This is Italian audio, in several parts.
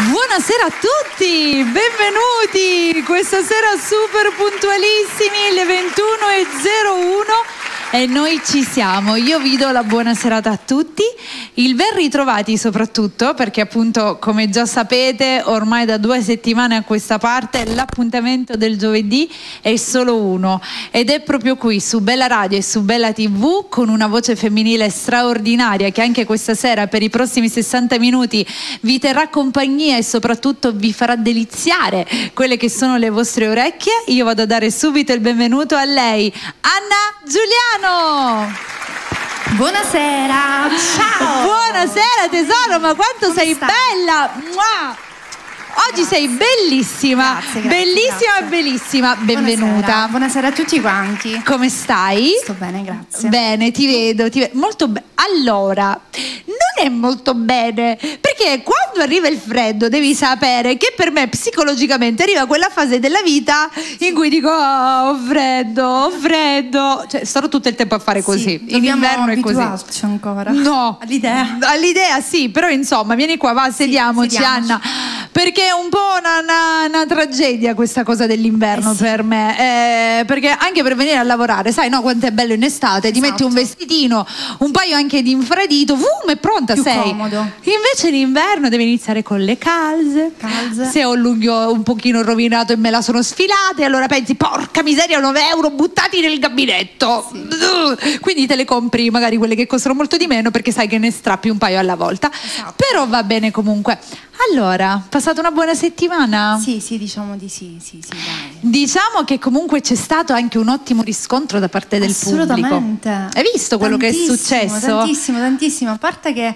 Buonasera a tutti, benvenuti, questa sera super puntualissimi, le 21:01 e noi ci siamo. Io vi do la buona serata a tutti, il ben ritrovati soprattutto perché appunto, come già sapete, ormai da 2 settimane a questa parte l'appuntamento del giovedì è solo uno ed è proprio qui su Bella Radio e su Bella TV, con una voce femminile straordinaria che anche questa sera per i prossimi 60 minuti vi terrà compagnia e soprattutto vi farà deliziare quelle che sono le vostre orecchie. Io vado a dare subito il benvenuto a lei, Anna Giuliano. Buonasera, ciao. Buonasera tesoro, ma quanto Come sei stai? bella. Mua. Oggi sei bellissima, Grazie, bellissima, grazie. bellissima, benvenuta. Buonasera a tutti quanti. Come stai? Sto bene, grazie. Bene, ti vedo molto bene. Allora, non è molto bene, perché quando arriva il freddo devi sapere che per me psicologicamente arriva quella fase della vita in cui dico ho freddo, cioè starò tutto il tempo a fare così. In inverno è così. Abituarci ancora. No, all'idea sì, però insomma vieni qua, va, sediamoci. Anna, perché è un po' una tragedia questa cosa dell'inverno per me, perché anche per venire a lavorare, sai no quanto è bello in estate, ti metti un vestitino, un paio anche di infradito, è pronta, più sei comodo. Invece in inverno devi iniziare con le calze. Se ho l'unghio un pochino rovinato e me la sono sfilata, e allora pensi porca miseria, 9 euro buttati nel gabinetto, quindi te le compri magari quelle che costano molto di meno perché sai che ne strappi un paio alla volta. Però va bene comunque. Allora, passata una buona settimana? Sì, diciamo di sì, dai. Diciamo che comunque c'è stato anche un ottimo riscontro da parte del pubblico. Assolutamente. Hai visto quello che è successo? Tantissimo, a parte che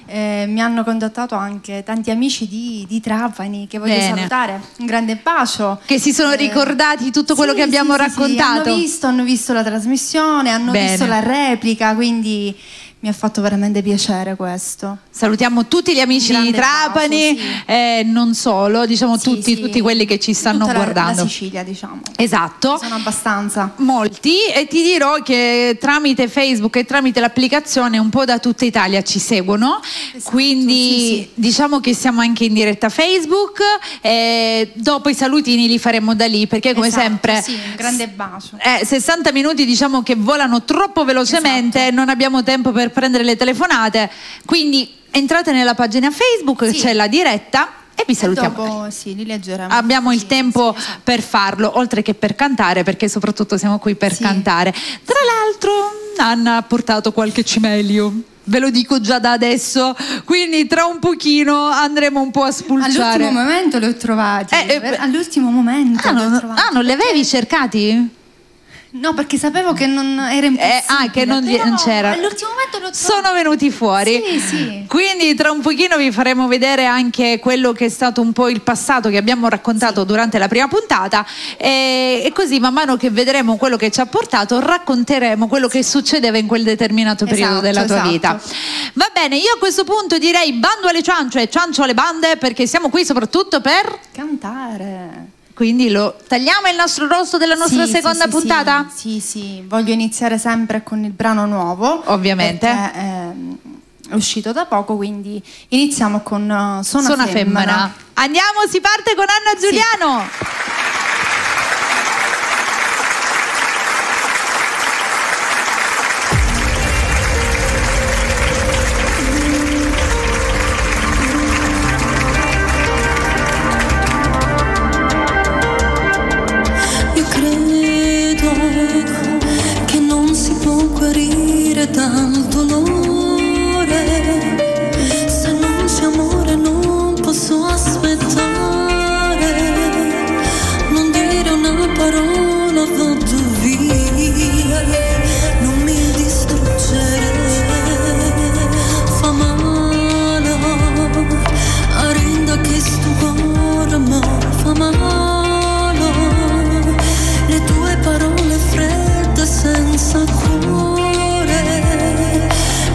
mi hanno contattato anche tanti amici di Trapani che voglio salutare, un grande bacio, che si sono ricordati tutto quello che abbiamo raccontato. Hanno visto la trasmissione, hanno visto la replica, quindi mi ha fatto veramente piacere questo. Salutiamo tutti gli amici di Trapani, non solo, diciamo tutti quelli che ci stanno guardando. La Sicilia, diciamo. Esatto. Sono abbastanza. Molti, e ti dirò che tramite Facebook e tramite l'applicazione un po' da tutta Italia ci seguono, quindi diciamo che siamo anche in diretta Facebook, e dopo i salutini li faremo da lì, perché come sempre un grande bacio. 60 minuti diciamo che volano troppo velocemente, non abbiamo tempo per prendere le telefonate, quindi entrate nella pagina Facebook, c'è la diretta e vi salutiamo. Dopo li leggeremo. Abbiamo il tempo per farlo, oltre che per cantare, perché soprattutto siamo qui per cantare. Tra l'altro Anna ha portato qualche cimelio, ve lo dico già da adesso, quindi tra un pochino andremo un po' a spulciare. All'ultimo momento li ho trovati. All'ultimo momento non li avevi cercati? No, perché sapevo che non era impossibile. Che non c'era. All'ultimo momento l'ho trovato. Sono venuti fuori. Sì. Quindi tra un pochino vi faremo vedere anche quello che è stato un po' il passato che abbiamo raccontato durante la prima puntata, e così man mano che vedremo quello che ci ha portato racconteremo quello che succedeva in quel determinato periodo della tua vita. Va bene, io a questo punto direi bando alle ciance e ciancio alle bande, perché siamo qui soprattutto per cantare. Quindi tagliamo il nostro rosto della nostra seconda puntata? Sì, voglio iniziare sempre con il brano nuovo. Ovviamente. È uscito da poco, quindi iniziamo con Sona Femmina. Andiamo, si parte con Anna Giuliano. Tanto dolore, se non c'è amore non posso aspettare, non dire una parola, vado via, non mi distruggere, fa male, arrinda che sto cuore ma fa male, le tue parole fredde senza cuore.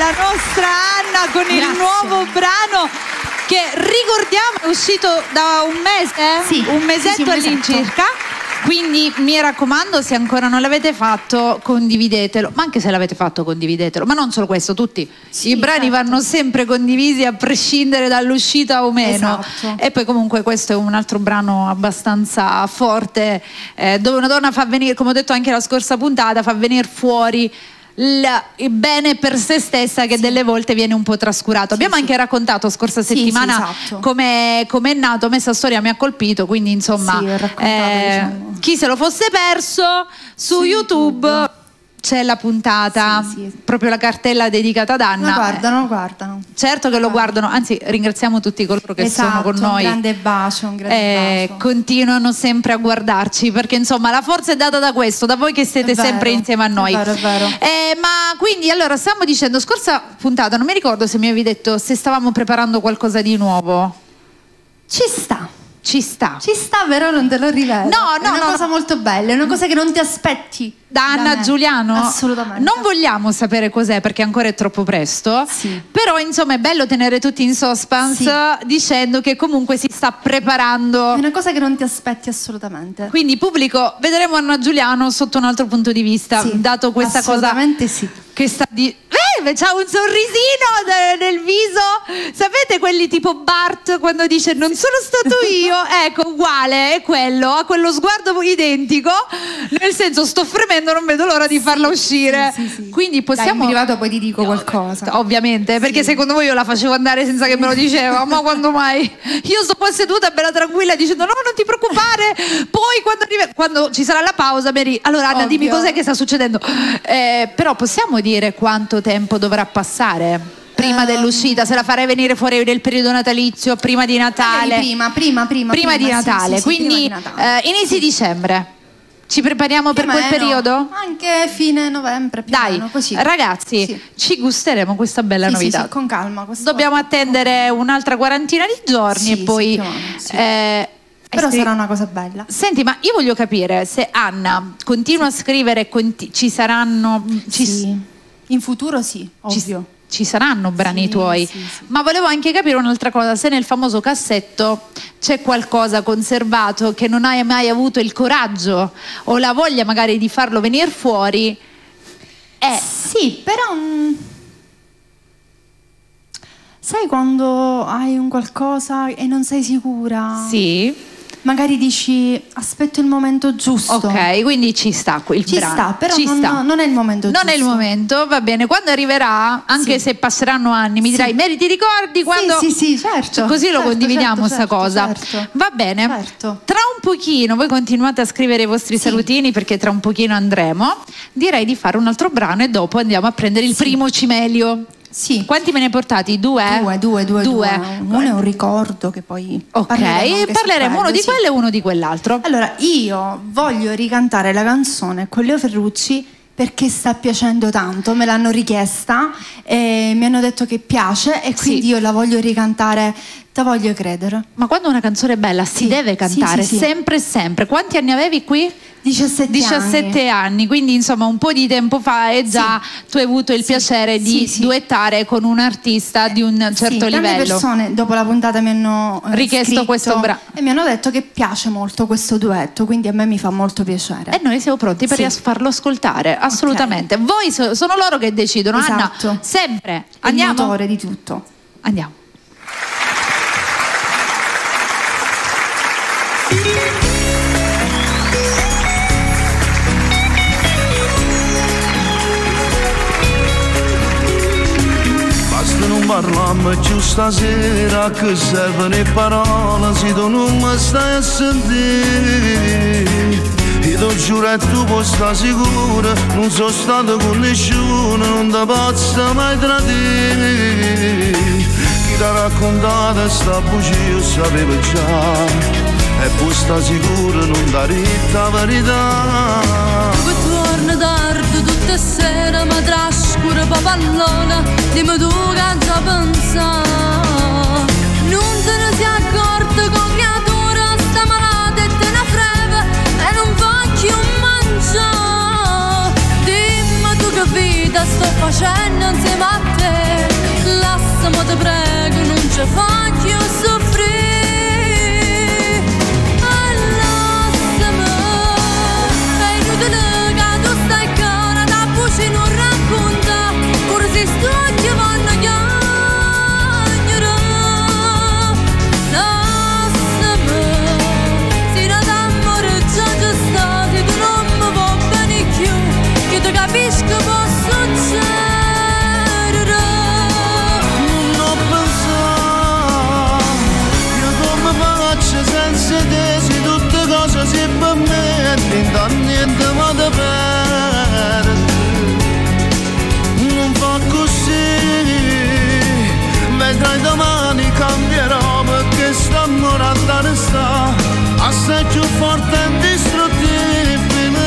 la nostra Anna con il nuovo brano che ricordiamo è uscito da un mese? Sì, un mesetto all'incirca. Quindi mi raccomando, se ancora non l'avete fatto, condividetelo. Ma anche se l'avete fatto, condividetelo. Ma non solo questo, tutti i brani vanno sempre condivisi a prescindere dall'uscita o meno. Esatto. E poi comunque questo è un altro brano abbastanza forte, dove una donna fa venire, come ho detto anche la scorsa puntata, fa venire fuori il bene per se stessa che delle volte viene un po' trascurato. Abbiamo anche raccontato scorsa settimana esatto. come è nato. A me questa storia mi ha colpito, quindi insomma diciamo. chi se lo fosse perso su YouTube c'è la puntata, proprio la cartella dedicata ad Anna. Lo guardano. Certo che lo guardano, anzi ringraziamo tutti coloro che sono con noi. Un grande bacio, continuano sempre a guardarci, perché insomma la forza è data da questo, da voi che siete sempre insieme a noi. È vero. Ma quindi allora stavamo dicendo, scorsa puntata, non mi ricordo se mi avevi detto se stavamo preparando qualcosa di nuovo. Ci sta, però non te lo rivelo. No, è una cosa molto bella, è una cosa che non ti aspetti da Anna Giuliano. Assolutamente. Non vogliamo sapere cos'è perché ancora è troppo presto. Però insomma è bello tenere tutti in suspense dicendo che comunque si sta preparando. È una cosa che non ti aspetti assolutamente. Quindi pubblico, vedremo Anna Giuliano sotto un altro punto di vista, dato questa assolutamente cosa che sta di... c'ha un sorrisino nel viso, sapete quelli tipo Bart quando dice non sono stato io, ecco uguale, è quello, ha quello sguardo identico, nel senso sto fremendo, non vedo l'ora di farla uscire. Quindi possiamo... Dai, in privato poi ti dico qualcosa. Ovviamente, perché secondo voi io la facevo andare senza che me lo diceva, ma quando mai? Io sto qua seduta bella tranquilla dicendo no, non ti preoccupare, poi quando ci sarà la pausa allora Anna dimmi cos'è che sta succedendo. Però possiamo dire quanto tempo dovrà passare prima dell'uscita, se la farei venire fuori nel periodo natalizio, prima di Natale? Prima di Natale, quindi inizi dicembre. Ci prepariamo per quel periodo? Anche fine novembre, più o meno, così. Ragazzi, ci gusteremo questa bella novità. Sì, con calma. Dobbiamo attendere un'altra quarantina di giorni e poi... Però sarà una cosa bella. Senti, ma io voglio capire se Anna continua a scrivere, ci saranno... In futuro ovvio. Ci saranno brani tuoi, ma volevo anche capire un'altra cosa, se nel famoso cassetto c'è qualcosa conservato che non hai mai avuto il coraggio o la voglia magari di farlo venire fuori. Sì, però sai quando hai un qualcosa e non sei sicura? Sì. Magari dici aspetto il momento giusto. Ok, quindi ci sta il brano. Ci sta, però non è il momento giusto. Non è il momento, va bene. Quando arriverà, anche se passeranno anni, mi dirai, ti ricordi quando... Sì, certo. Così lo condividiamo sta cosa. Va bene. Certo. Tra un pochino, voi continuate a scrivere i vostri salutini perché tra un pochino andremo. Direi di fare un altro brano e dopo andiamo a prendere il primo cimelio. Sì. Quanti me ne portati? Due. Uno è un ricordo che poi parleremo uno di quello e uno di quell'altro. Allora, io voglio ricantare la canzone con Leo Ferrucci perché sta piacendo tanto, me l'hanno richiesta e mi hanno detto che piace e quindi io la voglio ricantare. Te voglio credere. Ma quando una canzone è bella si deve cantare sempre e sempre. Quanti anni avevi qui? 17 anni, quindi insomma un po' di tempo fa e già tu hai avuto il piacere di duettare con un artista di un certo livello. Tante persone dopo la puntata mi hanno richiesto questo brano e mi hanno detto che piace molto questo duetto, quindi a me mi fa molto piacere. E noi siamo pronti per farlo ascoltare, assolutamente. Voi sono loro che decidono, Anna, sempre. Andiamo. Il motore di tutto. Andiamo. Basta non parliamo più stasera che servono le parole se tu non mi stai a sentire. Io ti giuro e tu puoi stare sicura, non sono stato con nessuno, non ti posso mai tradire. Chi ti ha raccontato sta bugia sapevo già e puoi stare sicuro non dà retta verità. Tu torni tardi tutte sere ma trascura papallona, dimmi tu che già pensa. Non te ne sei accorto con creatura sta malata e te ne frega e non voglio mangiare. Dimmi tu che vita sto facendo insieme a te. senza te se tutte cose si per me e da niente ma da perdere. Non fa così, vedrai domani cambierò perché sta morendo sta assai più forte e indistruttibile.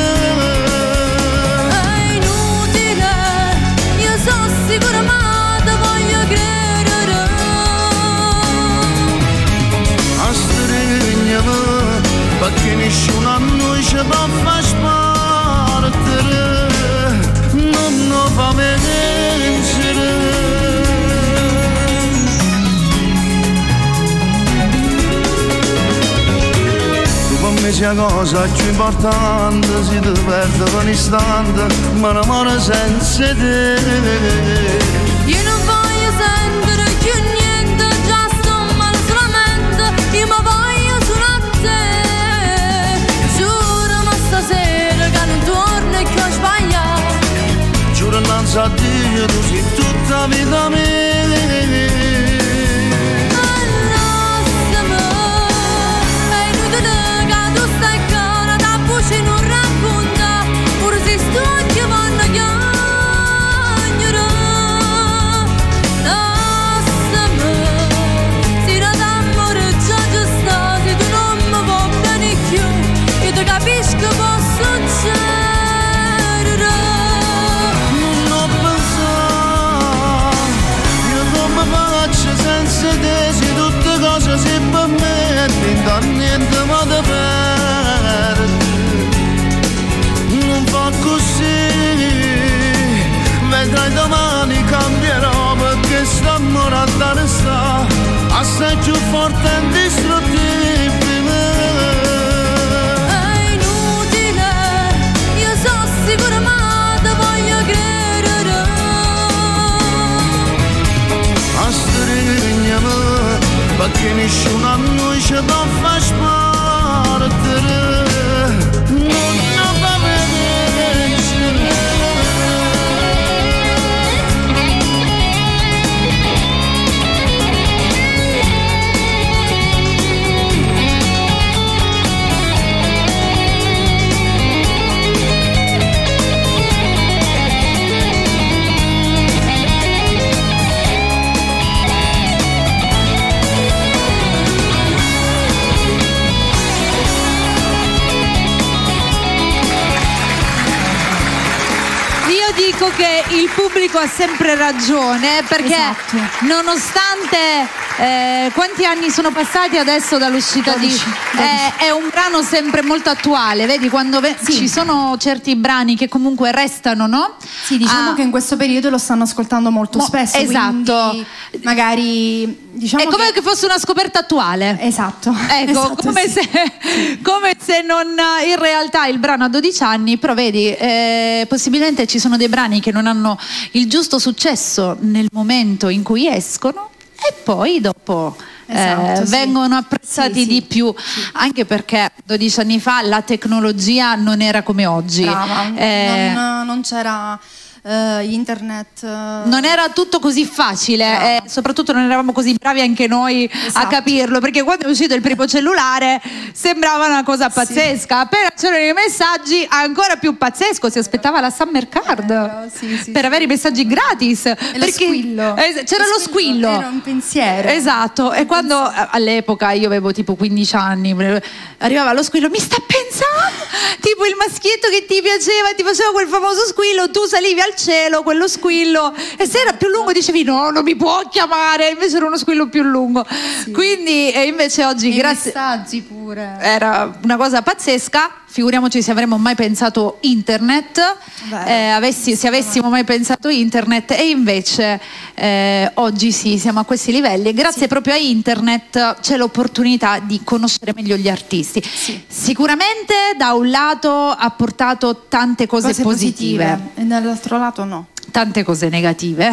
È inutile, io sono sicura ma te voglio credere. A stringermi perché nessuno a noi ci può far spartere, non fa vincere. Per me sia cosa più importante, si ti perde per un istante, ma non muore senza te. Io non voglio sentere più niente, già sto male solamente, io mi voglio solo a te. Giuro ma stasera che non torno e che ho sbagliato. Giuro innanzi a Dio tu sei tutta vita mia. Non racconta, pure se sto che vanno a chiagnere. Lasciami, se non t'amore già sta, se tu non mi vuoi bene più, io ti capisco può succedere. Non ho pensato, io come faccio senza te, se tutte cose si per me e da niente ma da perdere. Non fa così, vedrai domani cambierò perché sta morendo sta assai più forte e indistruttibile. È inutile, io sono sicura ma te voglio credere. A stringermi perché nessuno a noi ci può far spartere. Dico che il pubblico ha sempre ragione perché nonostante quanti anni sono passati adesso dall'uscita 12. È un brano sempre molto attuale, vedi quando ci sono certi brani che comunque restano, no? Sì, diciamo che in questo periodo lo stanno ascoltando molto spesso, esatto, quindi magari diciamo è come che fosse una scoperta attuale. Esatto. Ecco, esatto, come se non in realtà il brano ha 12 anni, però vedi, possibilmente ci sono dei brani che non hanno il giusto successo nel momento in cui escono e poi dopo vengono apprezzati di più, anche perché 12 anni fa la tecnologia non era come oggi. Brava. Non c'era internet, non era tutto così facile e soprattutto non eravamo così bravi anche noi a capirlo, perché quando è uscito il primo cellulare sembrava una cosa pazzesca, appena c'erano i messaggi ancora più pazzesco, si aspettava la Summer Card per avere i messaggi gratis, perché squillo. C'era lo squillo, era un pensiero, esatto, e quando all'epoca io avevo tipo 15 anni arrivava lo squillo, mi sta pensando, tipo il maschietto che ti piaceva, ti faceva quel famoso squillo, tu salivi al cielo, quello squillo, e se era più lungo dicevi no, non mi può chiamare, invece era uno squillo più lungo, quindi invece oggi grazie, messaggi pure, era una cosa pazzesca. Figuriamoci se avremmo mai pensato internet, se avessimo mai pensato internet, e invece oggi sì, siamo a questi livelli e grazie proprio a internet c'è l'opportunità di conoscere meglio gli artisti. Sicuramente da un lato ha portato tante cose positive e dall'altro lato no, tante cose negative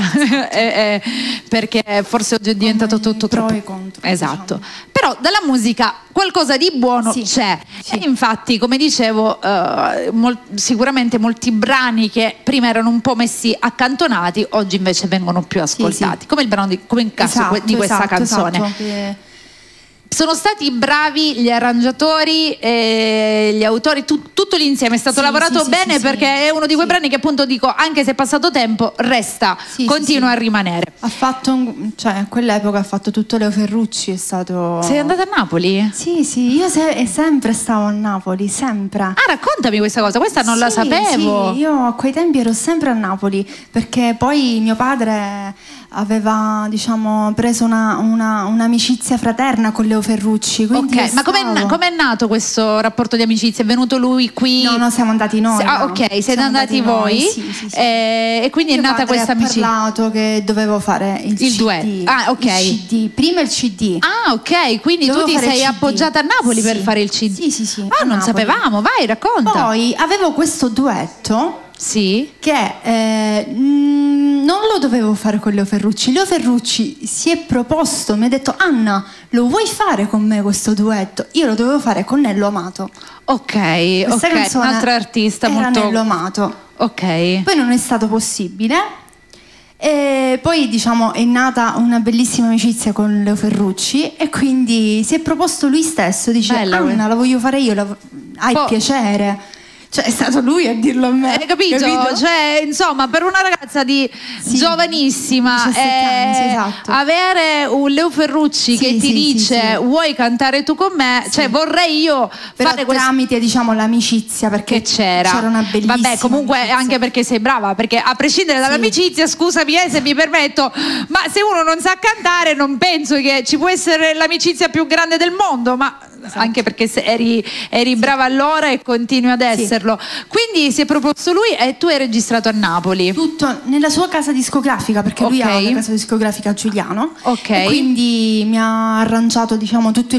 perché forse oggi è diventato tutto pro troppo e contro, esatto, diciamo. Però dalla musica qualcosa di buono c'è e infatti, come dicevo, sicuramente molti brani che prima erano un po' messi accantonati oggi invece vengono più ascoltati, come il brano come in caso di questa canzone. sono stati bravi gli arrangiatori, gli autori, tutto l'insieme è stato lavorato bene, perché è uno di quei brani che appunto dico, anche se è passato tempo, resta, continua a rimanere. Ha fatto, cioè a quell'epoca ha fatto tutto Leo Ferrucci, è stato... Sei andata a Napoli? Sì, io sempre stavo a Napoli, sempre. Ah, raccontami questa cosa, questa non la sapevo. Sì, io a quei tempi ero sempre a Napoli, perché poi mio padre aveva, diciamo, preso un'amicizia fraterna con Leo Ferrucci. Ok, ma com'è nato questo rapporto di amicizia? È venuto lui qui? No, siamo andati noi. Ok, siete andati voi? Sì. E quindi è nata questa amicizia. Ho parlato che dovevo fare il CD. Duetto. Ah, ok. Il CD, prima il CD. Ah, ok, quindi tu ti sei appoggiata a Napoli per fare il CD. Sì. Ah, non sapevamo, vai, racconta. Poi avevo questo duetto. Sì. Che non lo dovevo fare con Leo Ferrucci. Leo Ferrucci si è proposto, mi ha detto: Anna, lo vuoi fare con me questo duetto? Io lo dovevo fare con Nello Amato. Ok, un altro artista era molto... Nello Amato. Ok. Poi non è stato possibile. E poi, diciamo, è nata una bellissima amicizia con Leo Ferrucci, e quindi si è proposto lui stesso, dice: Bella, Anna, la voglio fare io, hai piacere? Cioè è stato lui a dirlo a me. Hai capito? Cioè, insomma, per una ragazza di giovanissima, 17 anni, esatto. Avere un Leo Ferrucci che ti dice vuoi cantare tu con me, cioè vorrei io però fare tramite, diciamo, l'amicizia, perché c'era una bellissima vabbè, comunque amicizia. Anche perché sei brava, perché a prescindere dall'amicizia, scusami se mi permetto, ma se uno non sa cantare non penso che ci può essere l'amicizia più grande del mondo, ma anche perché eri brava allora e continui ad esserlo. Quindi si è proposto lui e tu hai registrato a Napoli. Tutto nella sua casa discografica, perché lui ha una casa discografica a Giuliano. E quindi mi ha arrangiato, diciamo, tutto il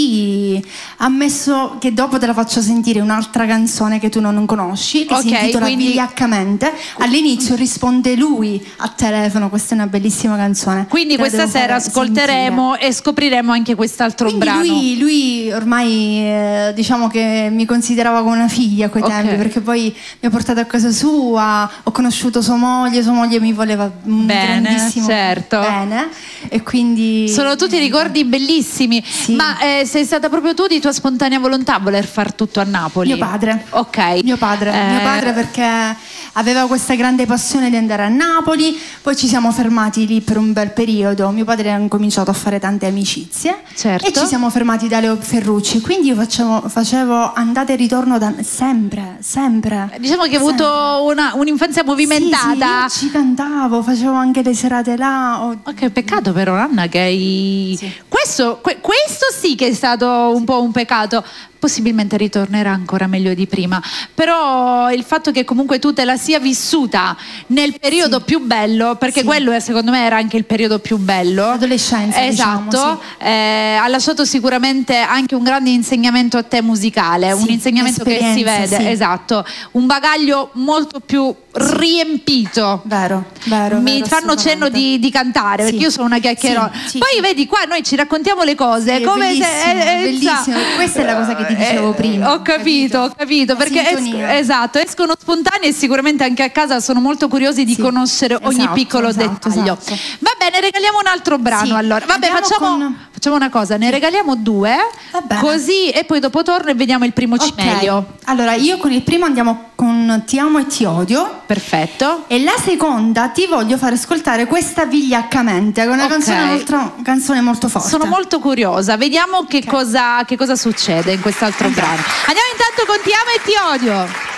CD. Ha messo, che dopo te la faccio sentire, un'altra canzone che tu non conosci, che si intitola Vigliaccamente. All'inizio risponde lui a telefono. Questa è una bellissima canzone. Quindi questa sera ascolteremo e scopriremo anche quest'altro brano. Lui ormai diciamo che mi considerava come una figlia a quei tempi, perché poi mi ha portato a casa sua, ho conosciuto sua moglie mi voleva grandissimo bene, e quindi sono tutti ricordi bellissimi. Ma sei stata proprio tu di tua spontanea volontà a voler far tutto a Napoli? Mio padre. Mio padre, perché aveva questa grande passione di andare a Napoli. Poi ci siamo fermati lì per un bel periodo. Mio padre ha cominciato a fare tante amicizie, e ci siamo fermati da Leo Ferrucci, quindi io facevo andata e ritorno sempre. Diciamo che hai avuto un'infanzia movimentata. Sì, io ci cantavo, facevo anche le serate là. Ok, peccato però, Anna, che hai... Questo sì che è stato un po' un peccato. Possibilmente ritornerà ancora meglio di prima, però il fatto che comunque tu te la sia vissuta nel periodo più bello, perché quello secondo me era anche il periodo più bello, l'adolescenza, esatto, diciamo, ha lasciato sicuramente anche un grande insegnamento a te musicale, un insegnamento che si vede, esatto, un bagaglio molto più riempito. Vero, mi fanno cenno di cantare, perché io sono una chiacchierona. Poi vedi qua noi ci raccontiamo le cose, come bellissimo. Questa è la cosa che ti dicevo prima. Ho capito, perché escono spontanei, e sicuramente anche a casa sono molto curiosi di conoscere ogni piccolo dettaglio. Va bene, regaliamo un altro brano allora. Vabbè, facciamo una cosa, ne regaliamo due, così, e poi dopo torno e vediamo il primo cimelio. Allora, io con il primo andiamo con Ti amo e ti odio. Perfetto. E la seconda ti voglio fare ascoltare questa Vigliaccamente, che è una canzone molto forte. Sono molto curiosa, vediamo che cosa succede in quest'altro brano. Andiamo intanto con Ti amo e ti odio.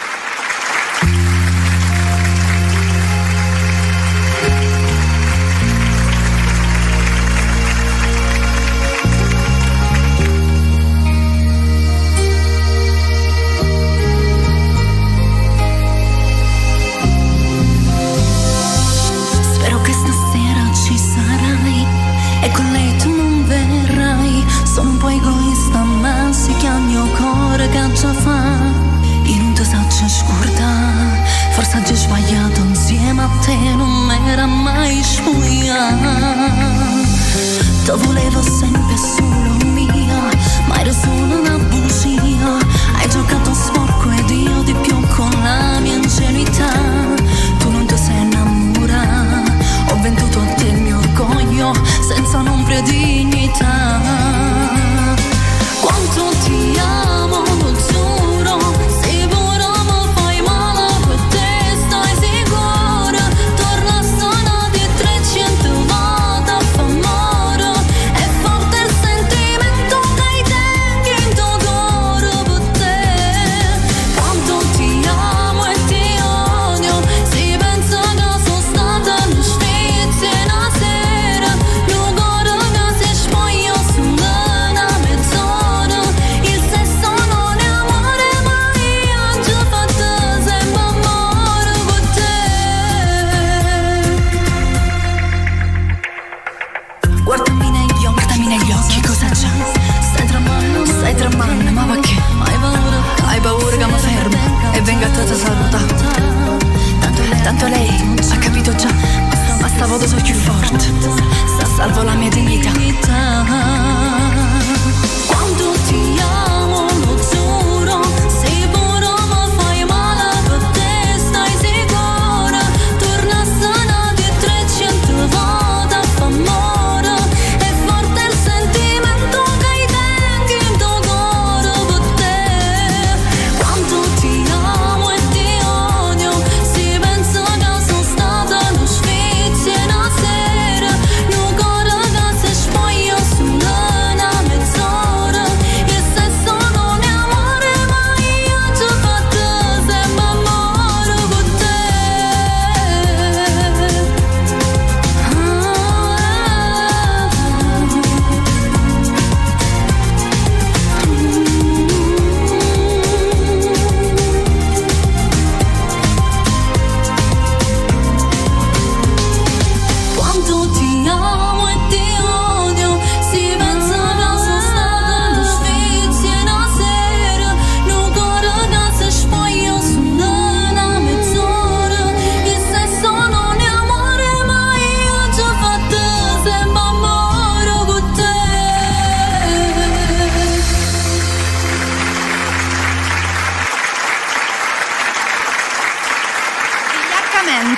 Forse già sbagliato insieme a te, non m'era mai sbagliato. Ti volevo sempre solo mia, ma ero solo una bugia. Hai giocato sporco ed io di più con la mia ingenuità. Tu non ti sei innamorato, ho venduto a te il mio orgoglio senza un'ombra di dignità.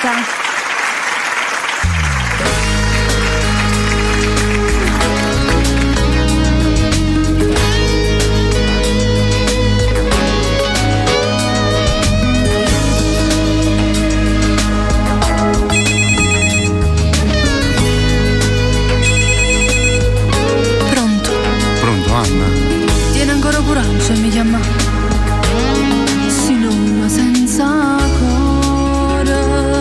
Assolutamente. Mi chiama si nuova senza cuore,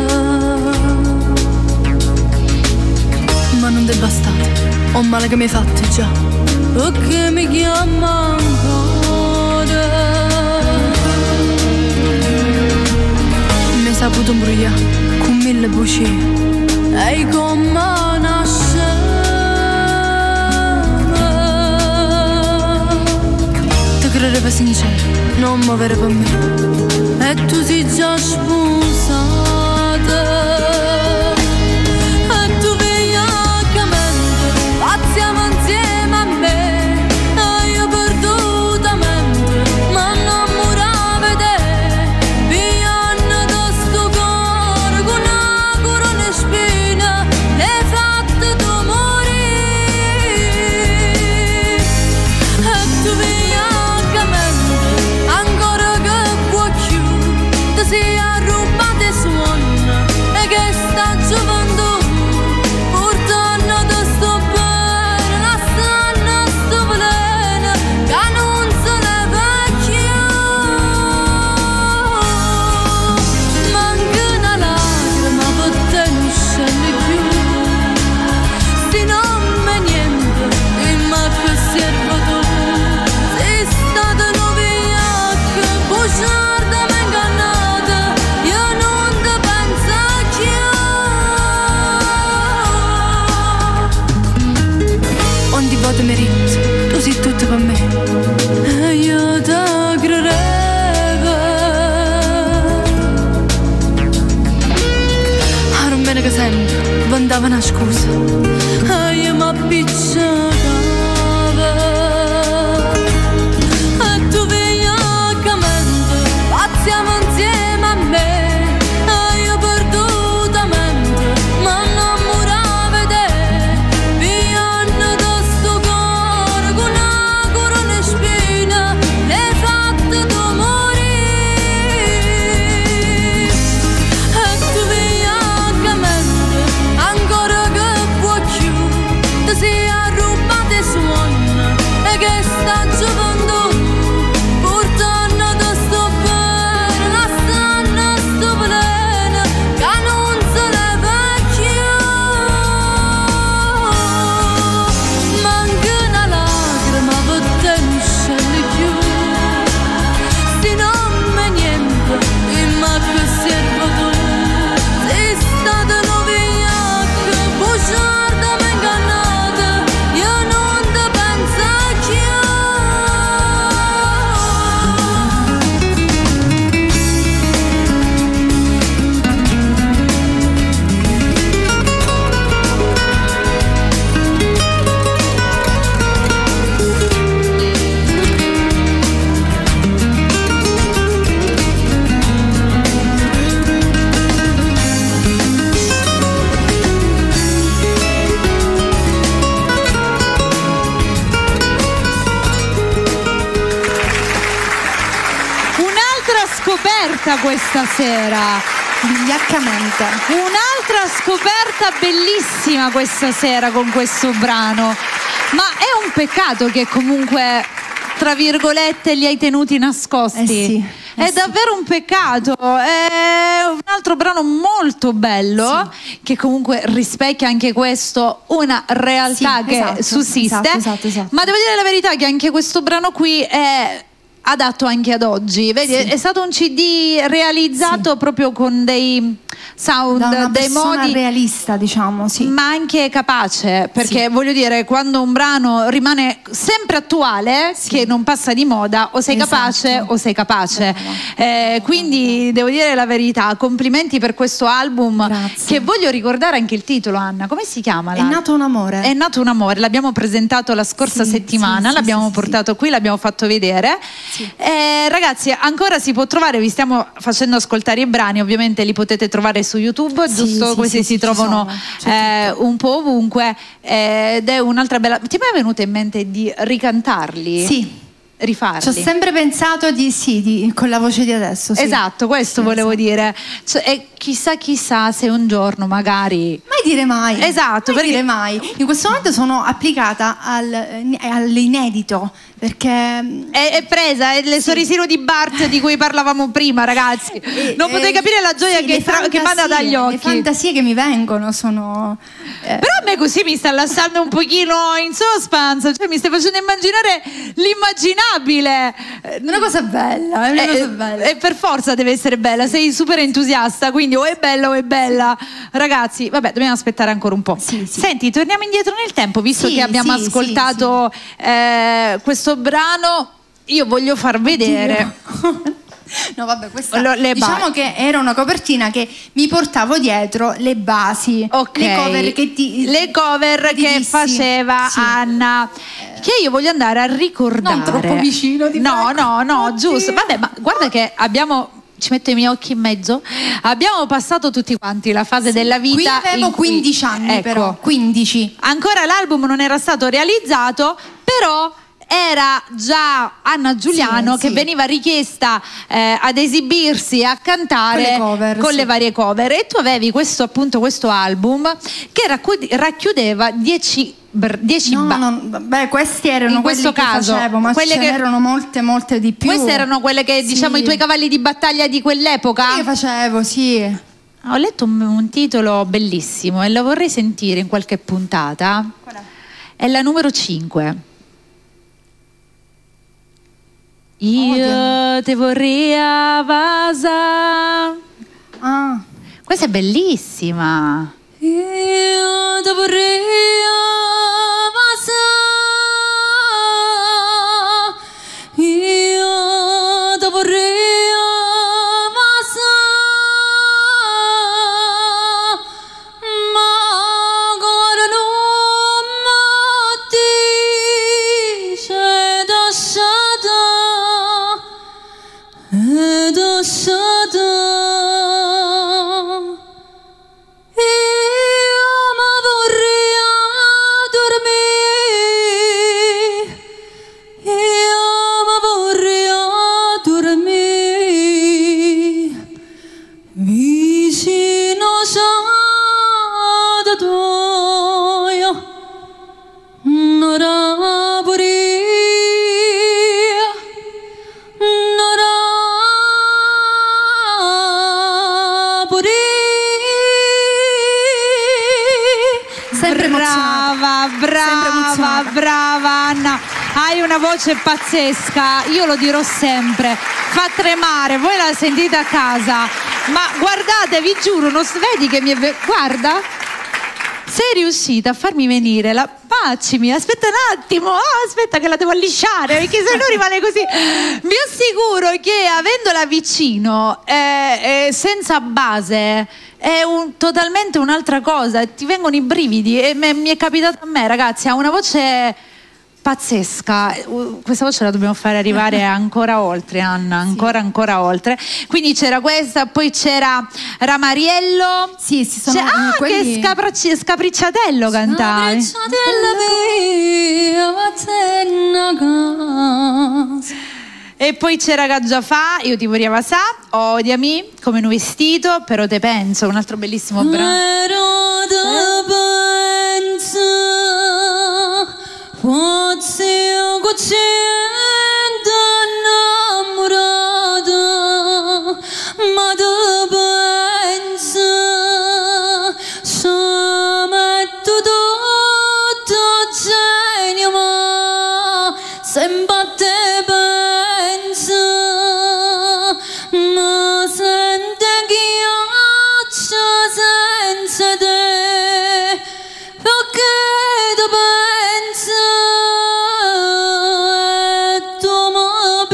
ma non ti è bastato, ho male che mi hai fatto già, perché mi chiama ancora. Mi saputo imbrogliare con 1000 bugie e come credeva sincero, non muovere per me, e tu sei già sposata, e tu vigliaccamente paziamo insieme a me, e io perdutamente ma non murava te, pigliando da sto cuore con una corona e spina, le fatte tu morire, e tu sia rubate suona e che sta giovando portando da sto bene la stanna sto veleno che non se ne vecchia, manca una lacrima per te non scende più, se non me niente ma che serve tu, sei stata noviacca bugiarda me ingannata. Ti merito, tu sei tutto per me e io ti credevo. Era un bene che sempre vendava una scusa e io mi appiccicavo, e tu vigliaccamente paziamo insieme a me, e io perdutamente ma non murava te, pigliando da sto cuore con una corona e spina, le fatte tu morire, e tu vigliaccamente ancora che vuoi più, ti sia rubate suona e che sta giovando portando da sto bene la stanna sto veleno che non se ne vecchia, manca una lacrima per te non scende più, se non me niente ma che serve tu, sei stata noviacca bugiarda me ingannata, io non ti penso più. Un'altra scoperta questa sera. Vigliaccamente. Un'altra scoperta bellissima questa sera con questo brano. Ma è un peccato che comunque, tra virgolette, li hai tenuti nascosti. Sì. È davvero un peccato. È un altro brano molto bello, che comunque rispecchia anche questo una realtà che sussiste. Esatto. Ma devo dire la verità che anche questo brano qui è adatto anche ad oggi. Vedi, è stato un CD realizzato proprio con dei sound, da una dei persona modi realista, diciamo, ma anche capace, perché voglio dire, quando un brano rimane sempre attuale, che non passa di moda, o sei capace o sei capace. Quindi devo dire la verità, complimenti per questo album. Grazie. Che voglio ricordare anche il titolo, Anna, come si chiama? È nato un amore. È nato un amore, l'abbiamo presentato la scorsa settimana, l'abbiamo portato qui, l'abbiamo fatto vedere. Sì. Ragazzi, ancora si può trovare, vi stiamo facendo ascoltare i brani, ovviamente li potete trovare su YouTube, giusto? Questi si trovano un po' ovunque, ed è un'altra bella... Ti è mai venuto in mente di ricantarli? Sì. Rifarli? Ci ho sempre pensato con la voce di adesso. Sì. Esatto, questo volevo dire. Cioè, e chissà se un giorno magari... Mai dire mai. Esatto. Mai dire mai. In questo momento sono applicata all'inedito, perché... È presa, è il sorrisino di Bart di cui parlavamo prima, ragazzi. Non potete capire la gioia che manda dagli occhi. Le fantasie che mi vengono sono... Però a me così mi sta lasciando un pochino in suspense, cioè mi stai facendo immaginare l'immaginabile. Una cosa bella, è una cosa bella. E per forza deve essere bella, sei super entusiasta, quindi o è bella o è bella. Ragazzi, vabbè, dobbiamo aspettare ancora un po'. Sì. Senti, torniamo indietro nel tempo, visto che abbiamo ascoltato questo brano, io voglio far vedere... No, vabbè, questa diciamo che era una copertina che mi portavo dietro le basi, le cover che faceva Anna, che io voglio andare a ricordare. Non troppo vicino di No, giusto. Vabbè, ma guarda che ci metto i miei occhi in mezzo. Abbiamo passato tutti quanti la fase della vita. Qui avevo 15 anni, ecco, però 15. Ancora l'album non era stato realizzato, però era già Anna Giuliano che veniva richiesta ad esibirsi, a cantare con le varie cover, e tu avevi questo album che racchiudeva 10 questi erano in questo caso, che facevo, ma ce n'erano molte di più. Queste erano quelle che diciamo i tuoi cavalli di battaglia di quell'epoca? Io facevo, sì. Ho letto un titolo bellissimo e lo vorrei sentire in qualche puntata. Qual è? È la numero 5. Io te vorrei a casa. Questa è bellissima. Io te vorrei a casa. Io te vorrei a casa. Ma ancora non mi dice lasciata. Ed lasciata. Brava Anna, hai una voce pazzesca, io lo dirò sempre, fa tremare, voi la sentite a casa, ma guardate, vi giuro, non vedi che mi è... Guarda, sei riuscita a farmi venire la... Facimi, aspetta un attimo, aspetta che la devo allisciare, perché se no rimane così. Vi assicuro che avendola vicino, senza base, è totalmente un'altra cosa, ti vengono i brividi, e mi è capitato a me, ragazzi, ha una voce pazzesca, questa voce la dobbiamo fare arrivare ancora oltre, Anna, ancora oltre. Quindi c'era questa, poi c'era Ramariello, sì, sono quelli... che Scapricciatello cantavi. E poi c'era Gaggiafà, Io ti vorrei passà, Odiami, Come un vestito, Però te penso, un altro bellissimo brano. Però te penso, forse io così innamorata, ma te penso, ci metto tutto genio, ma sempre te penso, ma sento ghiaccio senza te, perché te penso e tu mi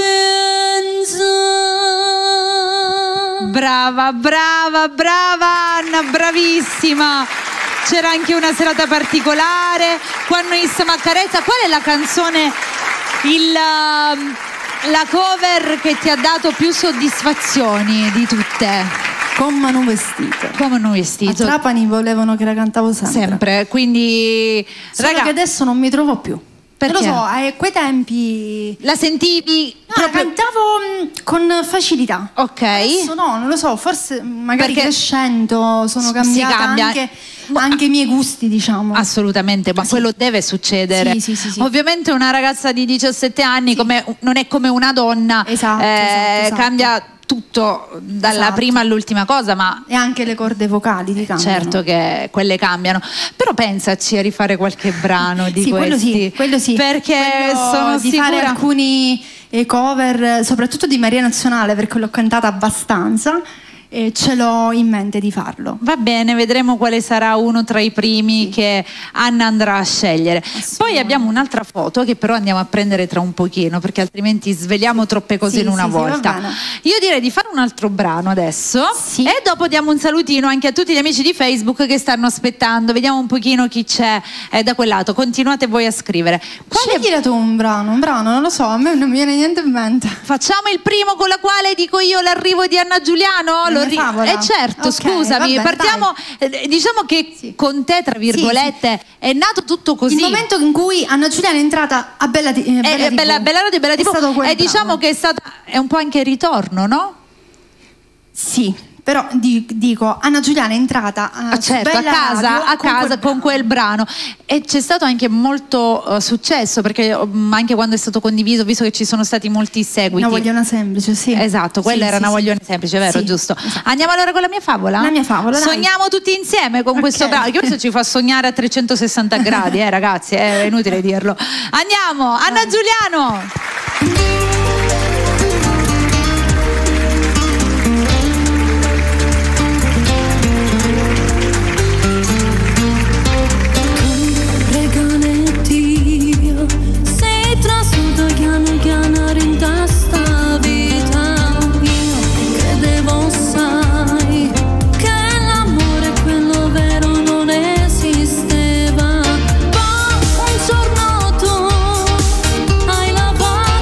pensi. Brava Anna, bravissima. C'era anche una serata particolare quando iniziamo a carezza. Qual è la canzone, la cover che ti ha dato più soddisfazioni di tutte? Con Manu Vestito. Come non vestito? A Trapani volevano che la cantavo sempre. Sempre, quindi... Solo che adesso non mi trovo più. Perché? Non lo so, a quei tempi... La sentivi? No, la cantavo con facilità. Ok. Adesso no, non lo so, forse magari Perché crescendo sono cambiata cambia. anche i miei gusti, diciamo. Assolutamente, ma quello deve succedere. Sì. Ovviamente una ragazza di 17 anni non è come una donna, Esatto. cambia tutto dalla prima all'ultima cosa, ma e anche le corde vocali ti cambiano. certo che quelle cambiano, però pensaci a rifare qualche brano di questi. Quello sì, perché quello sono di sicura fare alcuni cover, soprattutto di Maria Nazionale, perché l'ho cantata abbastanza e ce l'ho in mente di farlo. Va bene, vedremo quale sarà uno tra i primi che Anna andrà a scegliere. Poi abbiamo un'altra foto che però andiamo a prendere tra un pochino, perché altrimenti sveliamo troppe cose in una volta. Io direi di fare un altro brano adesso e dopo diamo un salutino anche a tutti gli amici di Facebook che stanno aspettando. Vediamo un pochino chi c'è da quel lato. Continuate voi a scrivere. Scegli tu un brano, non lo so, a me non mi viene niente in mente. Facciamo il primo con la quale dico io l'arrivo di Anna Giuliano? Certo, okay, scusami, vabbè, partiamo. Diciamo che con te, tra virgolette, è nato tutto così. Il momento in cui Anna Giuliana è entrata a Bella TV. Bella Radio, Bella TV. E diciamo che è un po' anche il ritorno, no? Sì. Però dico, Anna Giuliana è entrata a casa con quel brano e c'è stato anche molto successo, perché anche quando è stato condiviso, visto che ci sono stati molti seguiti. Una voglione semplice, sì. Esatto, quella era una voglione semplice, vero? Giusto. Esatto. Andiamo allora con la mia favola? La mia favola, sogniamo tutti insieme con questo brano, che questo ci fa sognare a 360 gradi, ragazzi, è inutile dirlo. Andiamo, Anna Giuliano! Hai lavato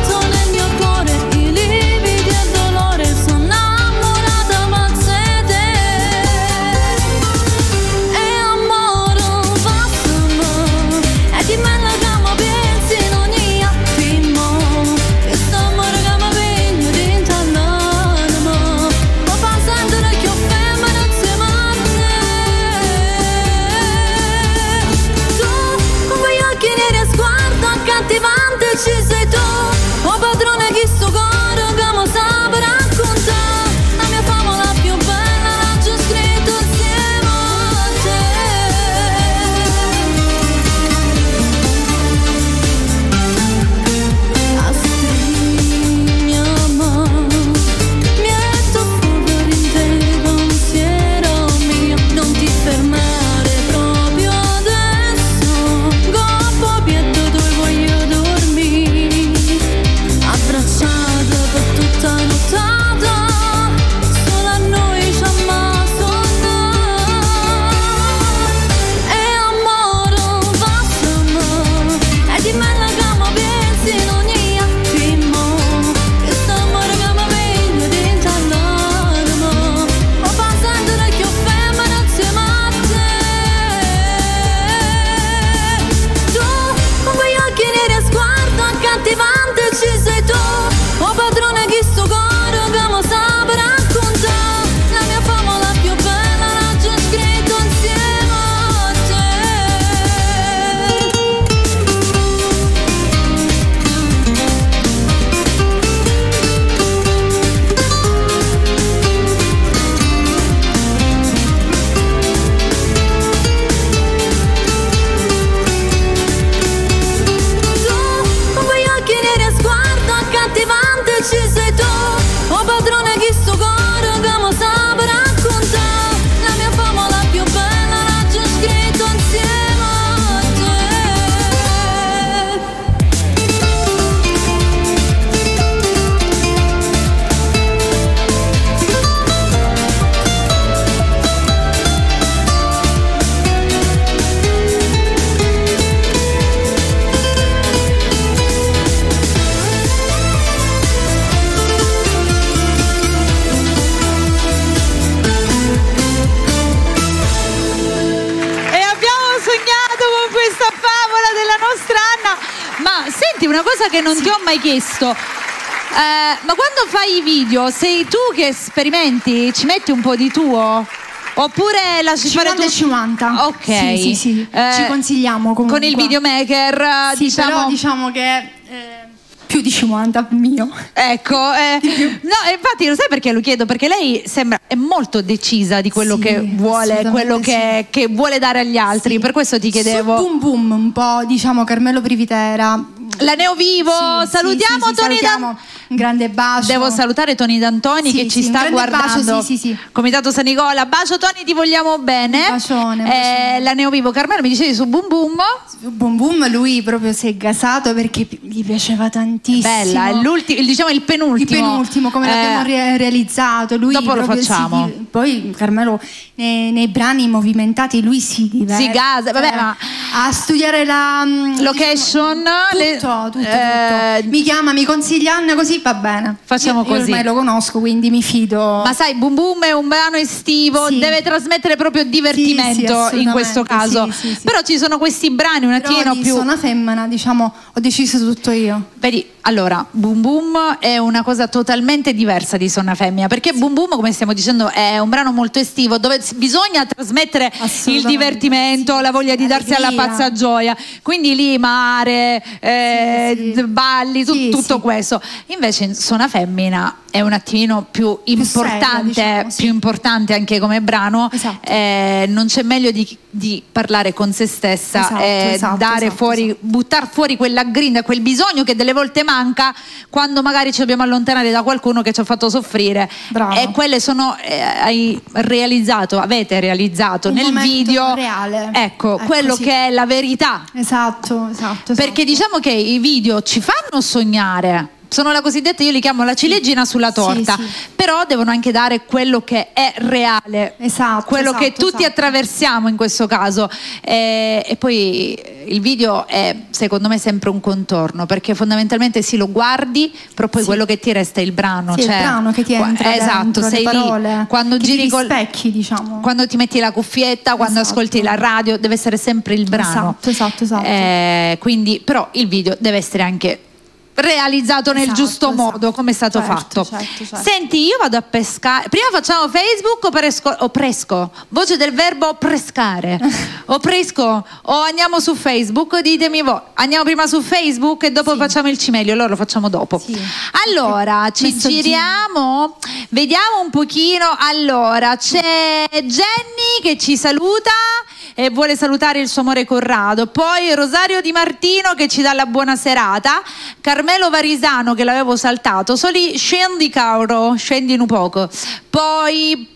che non ti ho mai chiesto. Ma quando fai i video, sei tu che sperimenti? Ci metti un po' di tuo? Oppure lasci fare tu? 50. Ok. Sì. Ci consigliamo comunque. Con il videomaker, sì, però diciamo che più di 50 mio. Ecco, no, infatti lo sai perché lo chiedo? Perché lei è molto decisa di quello che vuole, quello che vuole dare agli altri. Per questo ti chiedevo. Su Boom Boom, un po', diciamo, Carmelo Privitera. La Neovivo, salutiamo Tony D'Antoni. Un grande bacio. Devo salutare Tony D'Antoni che ci sta guardando. Bacio, Comitato San Nicola. Bacio Tony, ti vogliamo bene. Bacione. La Neovivo, Carmelo, mi dicevi su Boom Boom? Su Boom Boom lui proprio si è gasato perché gli piaceva tantissimo. Bella, diciamo il penultimo. Il penultimo, come l'abbiamo realizzato. Lui dopo lo facciamo. Poi Carmelo nei brani movimentati lui si diverte. Si gasa, vabbè, ma a studiare la location, tutto. Mi chiama, mi consiglia Anna, così va bene. Facciamo così. Io ormai lo conosco, quindi mi fido. Ma sai, Boom Boom è un brano estivo, deve trasmettere proprio divertimento in questo caso. Sì. Però ci sono questi brani un attimino più. Sono una femmina, diciamo, ho deciso tutto io. Vedi, allora, Boom Boom è una cosa totalmente diversa di Sonna Femmina, perché Boom Boom, come stiamo dicendo, è un brano molto estivo dove bisogna trasmettere il divertimento, la voglia di darsi alla pazza gioia. Quindi lì mare, balli, tutto questo. Invece in Sonna Femmina è un attimino più importante, seria, diciamo, più importante anche come brano. Non c'è meglio di parlare con se stessa, dare fuori, buttare fuori quella grinda, quel bisogno che delle volte manca quando magari ci dobbiamo allontanare da qualcuno che ci ha fatto soffrire. Bravo. E quelle sono avete realizzato un nel video reale. Ecco quello così. Che è la verità. Esatto. Perché diciamo che i video ci fanno sognare. Sono la cosiddetta, io li chiamo la ciliegina sulla torta, però devono anche dare quello che è reale, quello che tutti attraversiamo in questo caso, e poi il video è secondo me sempre un contorno, perché fondamentalmente lo guardi, però poi quello che ti resta è il brano, il brano che ti entra dentro, sei le parole, lì quando che giri ti rispecchi, diciamo. Quando ti metti la cuffietta, quando ascolti la radio, deve essere sempre il brano. Esatto. Quindi però il video deve essere anche realizzato nel giusto modo, come è stato fatto. Certo. Senti, io vado a pescare. Prima facciamo Facebook o presco? Voce del verbo prescare. O presco o andiamo su Facebook? Ditemi voi. Andiamo prima su Facebook e dopo facciamo il cimelio. Allora lo facciamo dopo. Allora, ci giriamo, vediamo un pochino. Allora, c'è Jenny che ci saluta e vuole salutare il suo amore Corrado, poi Rosario Di Martino che ci dà la buona serata, Carmelo Varisano che l'avevo saltato, scendi Cauro, scendi un poco, poi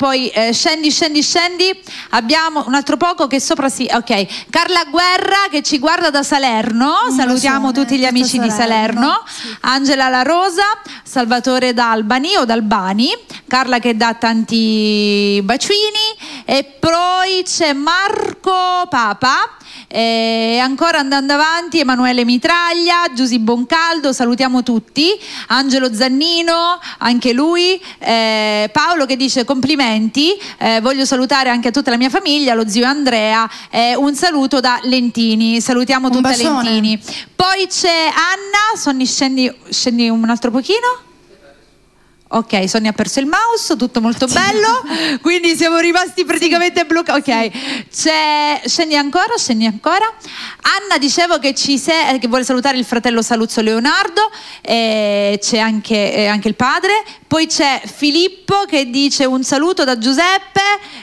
scendi, abbiamo un altro poco che sopra ok, Carla Guerra che ci guarda da Salerno, salutiamo tutti gli amici di Salerno, Angela La Rosa, Salvatore d'Albani o d'Albani, Carla che dà tanti bacini, e poi c'è Marco Papa, e ancora andando avanti Emanuele Mitraglia, Giusy Boncaldo, salutiamo tutti, Angelo Zannino, anche lui, Paolo che dice complimenti, voglio salutare anche a tutta la mia famiglia, lo zio Andrea, un saluto da Lentini, salutiamo tutta Lentini. Poi c'è Anna, Sonny, scendi un altro pochino. Ok, Sonia ha perso il mouse, tutto molto bello, quindi siamo rimasti praticamente bloccati. Ok, scendi ancora. Anna, dicevo che che vuole salutare il fratello Saluzzo Leonardo, c'è anche il padre. Poi c'è Filippo che dice un saluto da Giuseppe,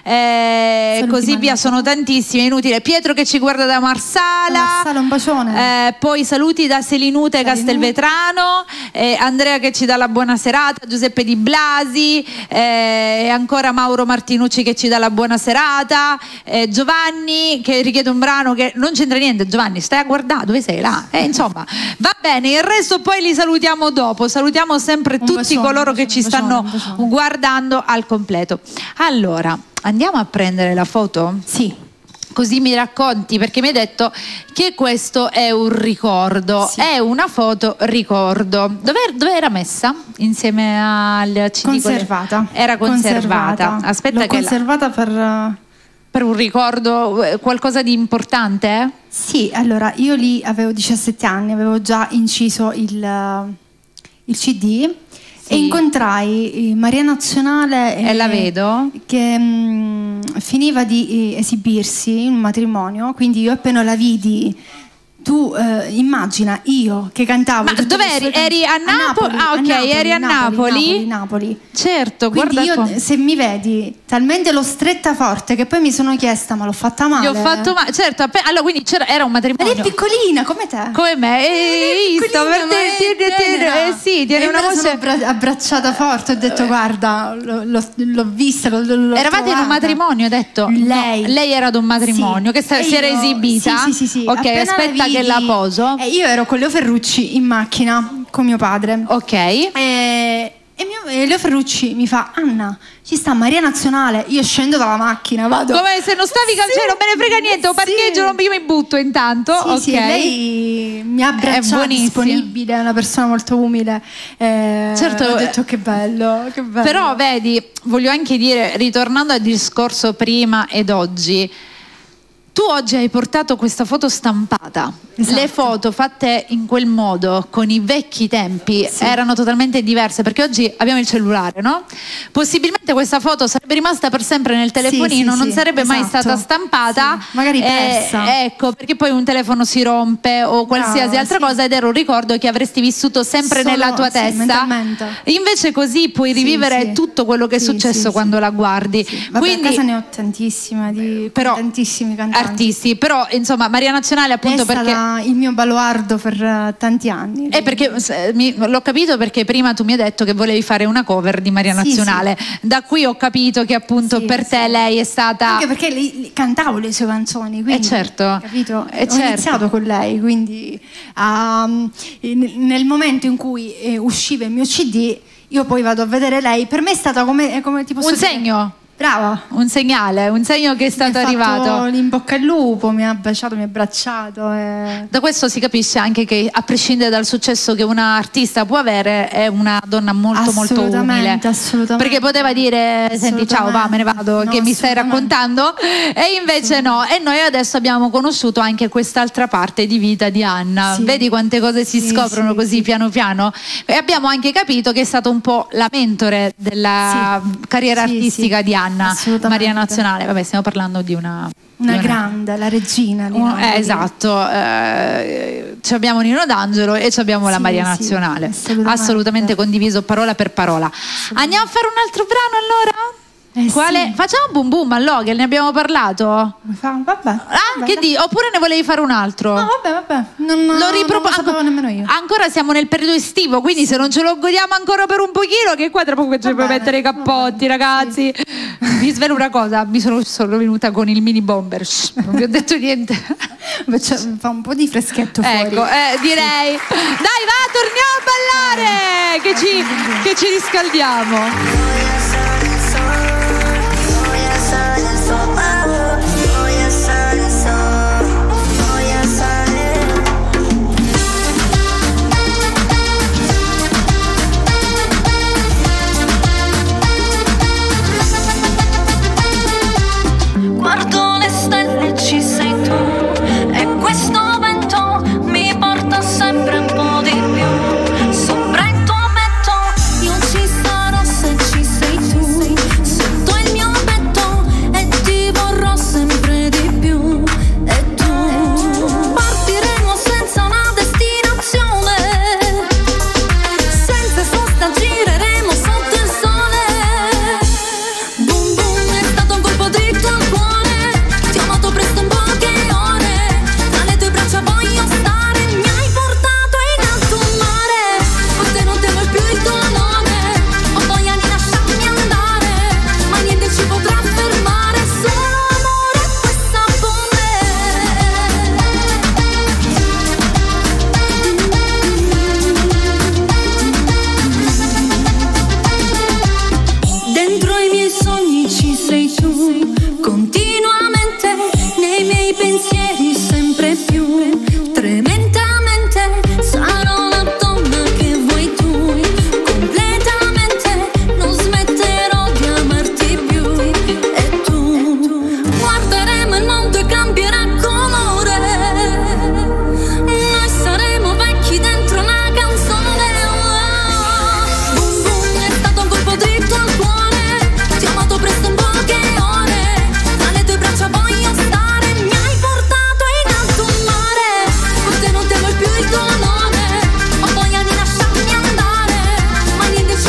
così via, sono tantissimi, è inutile. Pietro che ci guarda da Marsala, un bacione. Poi saluti da Selinute Castelvetrano, Andrea che ci dà la buona serata, Giuseppe Di Blasi, e ancora Mauro Martinucci che ci dà la buona serata, Giovanni che richiede un brano che non c'entra niente. Giovanni, stai a guardare, dove sei? Là, insomma, va bene, il resto poi li salutiamo dopo, salutiamo sempre tutti coloro che ci stanno guardando al completo. Allora, andiamo a prendere la foto? Sì. Così mi racconti, perché mi hai detto che questo è un ricordo, è una foto ricordo. Dove era messa? Insieme al CD? Conservata. Era conservata. Aspetta, l'ho conservata per per un ricordo, qualcosa di importante? Sì, allora io lì avevo 17 anni, avevo già inciso il CD. Sì. E incontrai Maria Nazionale e la vedo che finiva di esibirsi in un matrimonio, quindi io appena la vidi, tu immagina io che cantavo. Ma dove eri? A Napoli? Ah, ok, eri a Napoli. Napoli. Certo, quindi guarda. Io, se mi vedi, talmente l'ho stretta forte che poi mi sono chiesta, ma l'ho fatta male. Gli ho fatto male, certo. Allora, quindi era un matrimonio. Eri piccolina, come te. Come me. Sì, tieni una voce. Mi sono abbracciata forte, ho detto guarda, l'ho vista. Eravate in un matrimonio, ho detto. Lei era ad un matrimonio, che si era esibita. Sì. Ok, appena aspetta che la poso. Io ero con Leo Ferrucci in macchina con mio padre. Ok. E Leo Ferrucci mi fa: Anna, ci sta Maria Nazionale. Io scendo dalla macchina, vado. Come se non stavi non me ne frega niente, o parcheggio, non mi butto intanto. Sì, lei mi ha abbracciato, disponibile, è una persona molto umile. Certo, ho detto che bello. Però vedi, voglio anche dire, ritornando al discorso prima ed oggi, tu oggi hai portato questa foto stampata. Esatto. Le foto fatte in quel modo, con i vecchi tempi, erano totalmente diverse, perché oggi abbiamo il cellulare, no? Possibilmente questa foto sarebbe rimasta per sempre nel telefonino, non sarebbe mai stata stampata. Magari persa. Ecco, perché poi un telefono si rompe o qualsiasi altra cosa, ed era un ricordo che avresti vissuto sempre nella tua testa. Invece così puoi rivivere tutto quello che è successo quando la guardi. Vabbè, quindi, a casa ne ho tantissime, tantissimi cantanti. Artisti, però insomma Maria Nazionale appunto perché il mio baluardo per tanti anni. Perché l'ho capito, perché prima tu mi hai detto che volevi fare una cover di Maria Nazionale. Da qui ho capito che appunto per te lei è stata, anche perché cantavo le sue canzoni, quindi certo, capito? Ho iniziato con lei, quindi nel momento in cui usciva il mio CD, io poi vado a vedere lei. Per me è stata come tipo un segno. Brava. Un segnale, un segno che è stato arrivato. In bocca al lupo, mi ha baciato, mi ha abbracciato. Da questo si capisce anche che, a prescindere dal successo che una artista può avere, è una donna molto molto umile. Assolutamente. Perché poteva dire: senti, ciao, va, me ne vado, che mi stai raccontando? E invece no. E noi adesso abbiamo conosciuto anche quest'altra parte di vita di Anna. Vedi quante cose si scoprono così piano piano. E abbiamo anche capito che è stata un po' la mentore della carriera artistica di Anna. Maria Nazionale, vabbè, stiamo parlando di una grande, la regina. Esatto, ci abbiamo Nino D'Angelo e ci abbiamo la Maria Nazionale, assolutamente condiviso parola per parola. Andiamo a fare un altro brano allora? Quale? Facciamo Boom Boom allora, che ne abbiamo parlato. Vabbè. Che di? Oppure ne volevi fare un altro? No, vabbè. Non lo sapevo nemmeno io. Ancora siamo nel periodo estivo, quindi se non ce lo godiamo ancora per un pochino, che qua tra poco ci puoi mettere i cappotti, ragazzi. Vi svelo una cosa, mi sono venuta con il mini bomber. Non vi ho detto niente. Fa un po' di freschetto fuori. Ecco, direi. Dai, va, torniamo a ballare, che ci riscaldiamo. Guardo le stelle, ci sei tu, e questo vento mi porta sempre un po' di più sopra il tuo petto. Io ci sarò se ci sei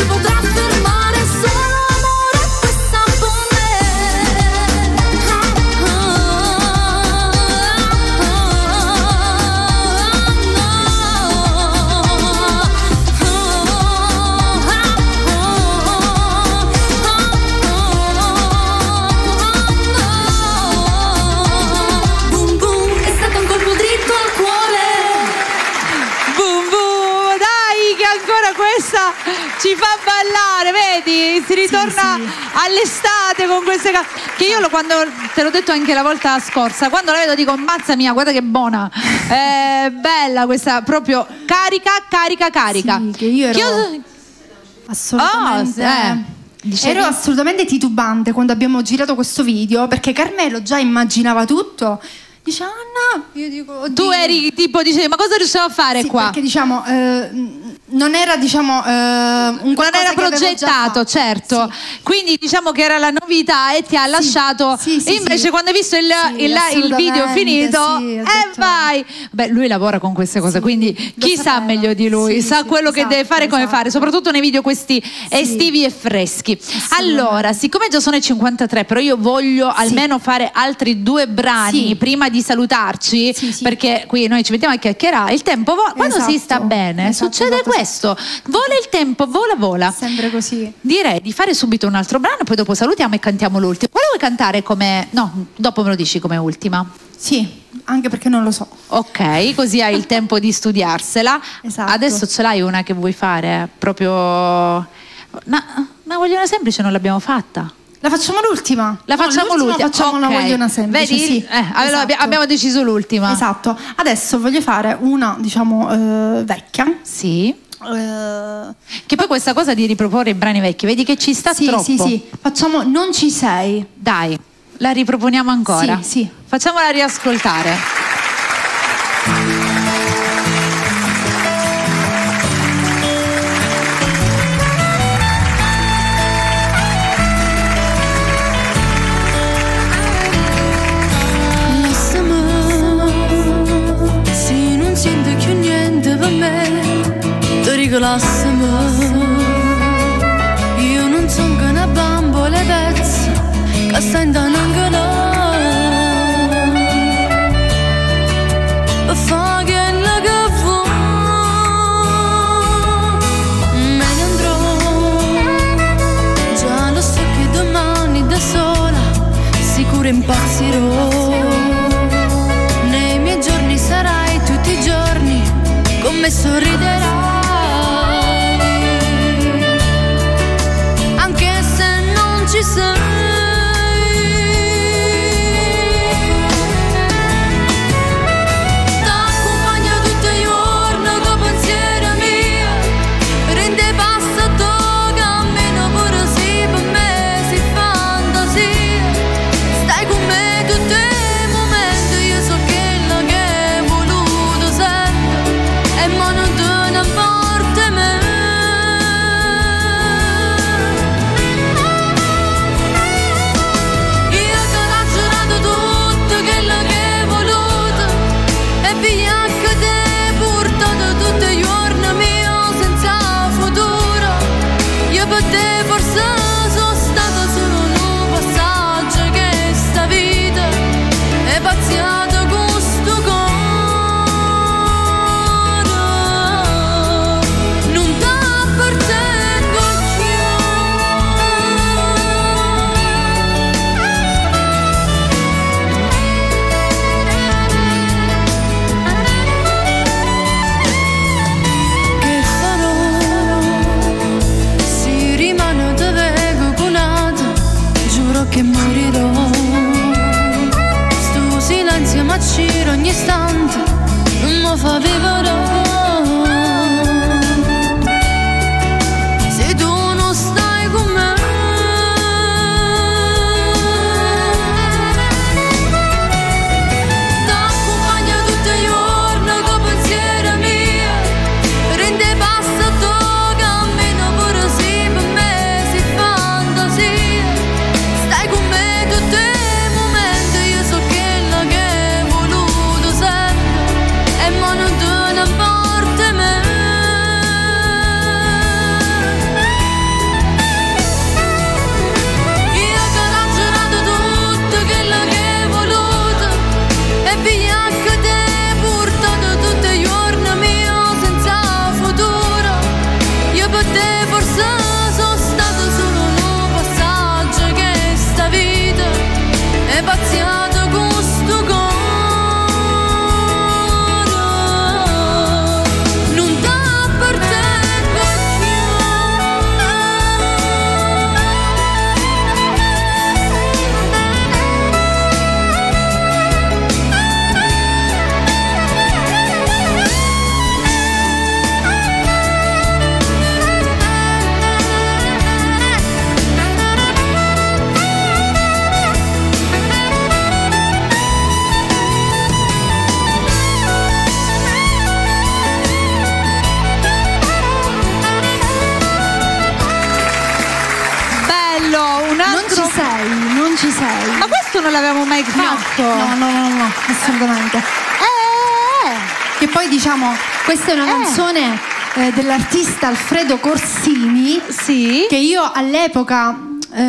si potrà fermare, solo amore questa con me. Boom boom, è stato un colpo dritto al cuore. Boom boom, dai che ancora questa ci fa ballare, vedi? Si ritorna all'estate con queste che io quando te l'ho detto anche la volta scorsa, quando la vedo dico mazza mia, guarda che buona, bella questa, proprio carica. Sì, che io ero assolutamente ero assolutamente titubante quando abbiamo girato questo video, perché Carmelo già immaginava tutto. Dice Anna, io dico oddio. Tu eri tipo, dicevi ma cosa riusciamo a fare qua? Perché diciamo non era un qualcosa non era che avevo già progettato, fatto. certo. Sì. Quindi diciamo che era la novità e ti ha lasciato. Invece quando hai visto il video finito, vai. Beh, lui lavora con queste cose, quindi chi sa meglio di lui, sa quello che deve fare, come fare, soprattutto nei video questi estivi e freschi. Allora, siccome già sono i 53, però io voglio almeno fare altri 2 brani prima di salutarci, perché qui noi ci mettiamo a chiacchierare. Il tempo quando si sta bene succede questo, vola il tempo, vola sempre così. Direi di fare subito un altro brano, poi dopo salutiamo e cantiamo l'ultimo. Quale vuoi cantare come, no, dopo me lo dici come ultima? Sì, anche perché non lo so. Ok, così hai il tempo di studiarsela. Esatto. Adesso ce l'hai una che vuoi fare? Proprio una vogliona semplice non l'abbiamo fatta. La facciamo l'ultima? La facciamo l'ultima. Facciamo una vogliona semplice. Vedi? Sì, allora abbiamo deciso l'ultima. Esatto. Adesso voglio fare una, diciamo, vecchia. Sì. Che poi questa cosa di riproporre i brani vecchi, vedi che ci sta troppo. Sì. Facciamo Non ci sei. Dai, la riproponiamo ancora. Sì. Facciamola riascoltare. Se non sento più niente per me, ti ricolasciamo. Io non sono che una bambola pezza che sta andando anche là. Fa che la che fa, me ne andrò. Già lo so che domani da sola sicuro impazzirò. Nei miei giorni sarai tutti i giorni, con me sorriderai, anche se non ci sei. T'accompagno tutti i giorni con pensiero mio, rende passato cammino pure sì, per me si fantasia. Stai con me tutti i momenti, io so che la che hai voluto sempre, e mo non te ne porti me. Io te l'ho giurato tutto quello che hai voluto, e via che ti hai portato tutti i giorni mio senza futuro. Io per te forse sono stata solo un passaggio, che sta vita è pazziata con sto cuore. Non t'appartengo più. Che farò? Si rimane da vego conata, giuro che morirò. Sto silenzio m'accira ogni istante, non mi fa vivere. Se tu non stai con me, t'accompagno tutti i giorni con pensiero mio, rende passato cammino pure sì, per me si fantasia. Stai con me tutti i momenti, io so che la che hai voluto sempre, e mo non te ne sei. Ma questo non l'avevamo mai fatto. No, assolutamente. Che poi diciamo, questa è una canzone dell'artista Alfredo Corsini, Sì. che io all'epoca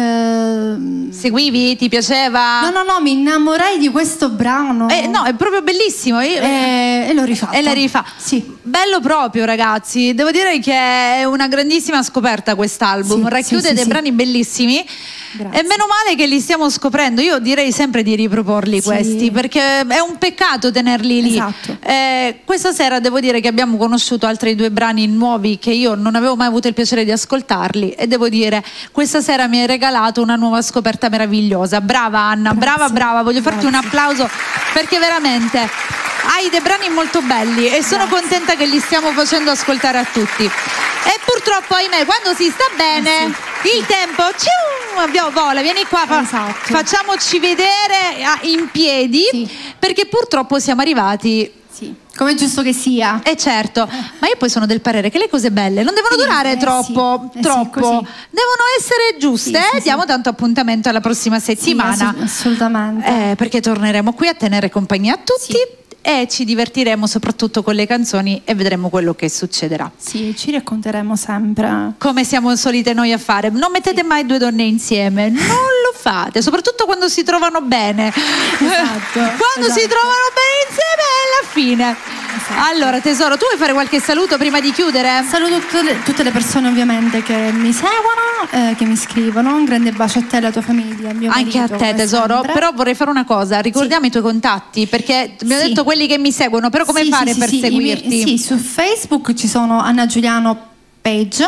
Seguivi? Ti piaceva? No, mi innamorai di questo brano. No, è proprio bellissimo. E l'ho rifatto. E la rifà. Sì. Bello proprio, ragazzi. Devo dire che è una grandissima scoperta quest'album. Sì, Racchiude dei brani bellissimi. Grazie. E meno male che li stiamo scoprendo. Io direi sempre di riproporli questi, perché è un peccato tenerli lì. Esatto. Questa sera devo dire che abbiamo conosciuto altri 2 brani nuovi che io non avevo mai avuto il piacere di ascoltarli, e devo dire, questa sera mi hai regalato una nuova scoperta meravigliosa. Brava Anna, brava. Voglio farti un applauso, perché veramente hai dei brani molto belli e sono contenta che li stiamo facendo ascoltare a tutti. E purtroppo, ahimè, quando si sta bene, il tempo vola. Vieni qua, facciamoci vedere in piedi, perché purtroppo siamo arrivati. Sì, come è giusto che sia. Certo, ma io poi sono del parere che le cose belle non devono durare troppo, devono essere giuste. Diamo tanto appuntamento alla prossima settimana. Assolutamente. Perché torneremo qui a tenere compagnia a tutti. E ci divertiremo soprattutto con le canzoni e vedremo quello che succederà. Sì, ci racconteremo sempre. Come siamo solite noi a fare. Non mettete mai 2 donne insieme, non lo fate, soprattutto quando si trovano bene. Quando si trovano bene insieme è la fine. Allora tesoro, tu vuoi fare qualche saluto prima di chiudere? Saluto tutte le persone ovviamente che mi seguono, che mi scrivono. Un grande bacio a te e alla tua famiglia, a mio anche marito, a te tesoro, sempre. Però vorrei fare una cosa, ricordiamo i tuoi contatti, perché mi hanno detto quelli che mi seguono, però come fare per seguirti? Su Facebook ci sono Anna Giuliano Page,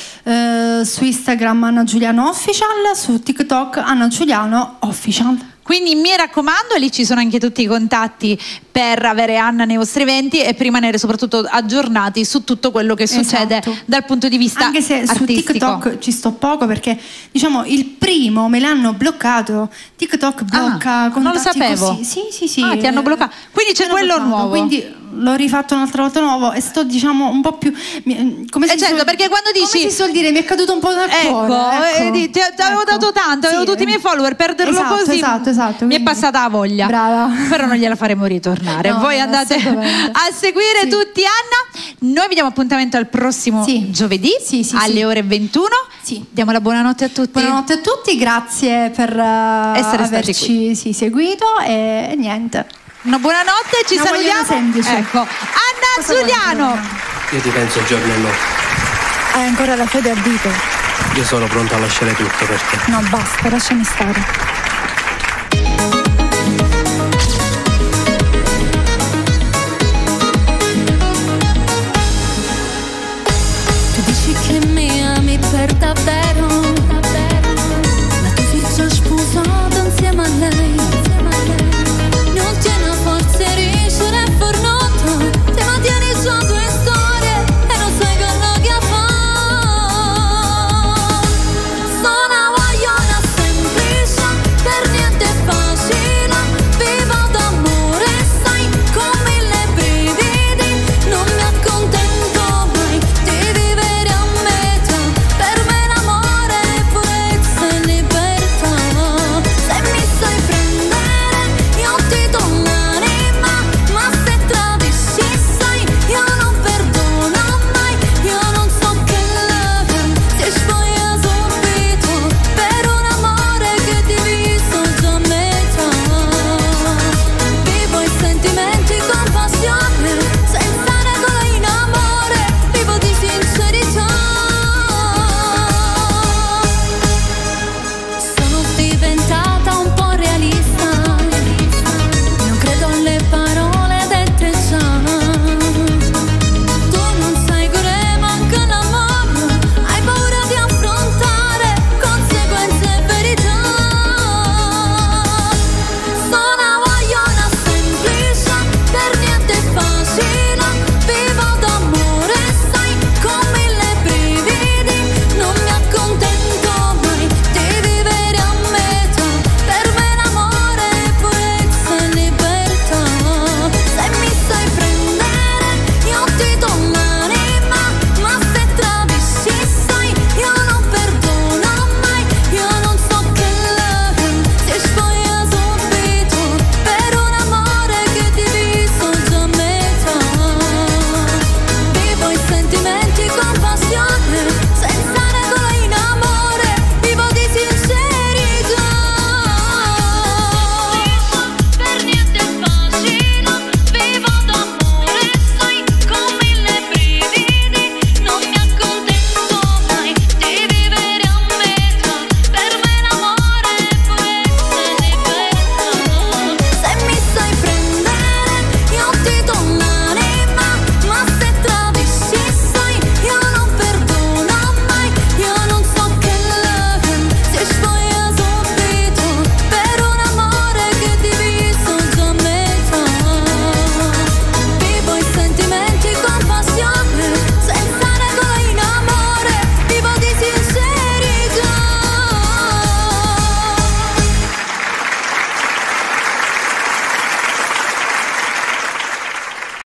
su Instagram Anna Giuliano Official, su TikTok Anna Giuliano Official. Quindi mi raccomando, lì ci sono anche tutti i contatti per avere Anna nei vostri eventi e per rimanere soprattutto aggiornati su tutto quello che succede dal punto di vista anche se artistico. Su TikTok ci sto poco, perché diciamo il primo me l'hanno bloccato. TikTok blocca contatti. Non lo sapevo. Così. Sì. Ti hanno bloccato. Quindi c'è quello nuovo. Quindi l'ho rifatto un'altra volta nuovo e sto diciamo un po' più come si certo, perché quando dici, come si suol dire, mi è caduto un po' dal cuore. Ti avevo dato tanto, avevo tutti i miei follower, perderlo così esatto, mi è passata la voglia. Brava. Però non gliela faremo ritornare. Voi andate a seguire tutti Anna. Noi vi diamo appuntamento al prossimo giovedì alle ore 21. Diamo la buonanotte a tutti. Buonanotte a tutti, grazie per averci seguito e niente. Una buonanotte, ci salutiamo. Ecco, Anna Giuliano. Io ti penso giorno e notte. Hai ancora la fede a dito? Io sono pronto a lasciare tutto per te. No, basta, lasciami stare.